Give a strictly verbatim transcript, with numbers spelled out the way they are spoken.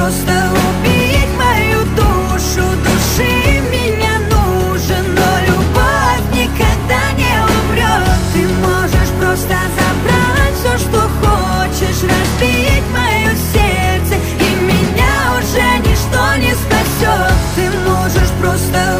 просто убить мою душу. Души меня нужен, но любовь никогда не умрет. Ты можешь просто забрать все, что хочешь, разбить мое сердце, и меня уже ничто не спасет. Ты можешь просто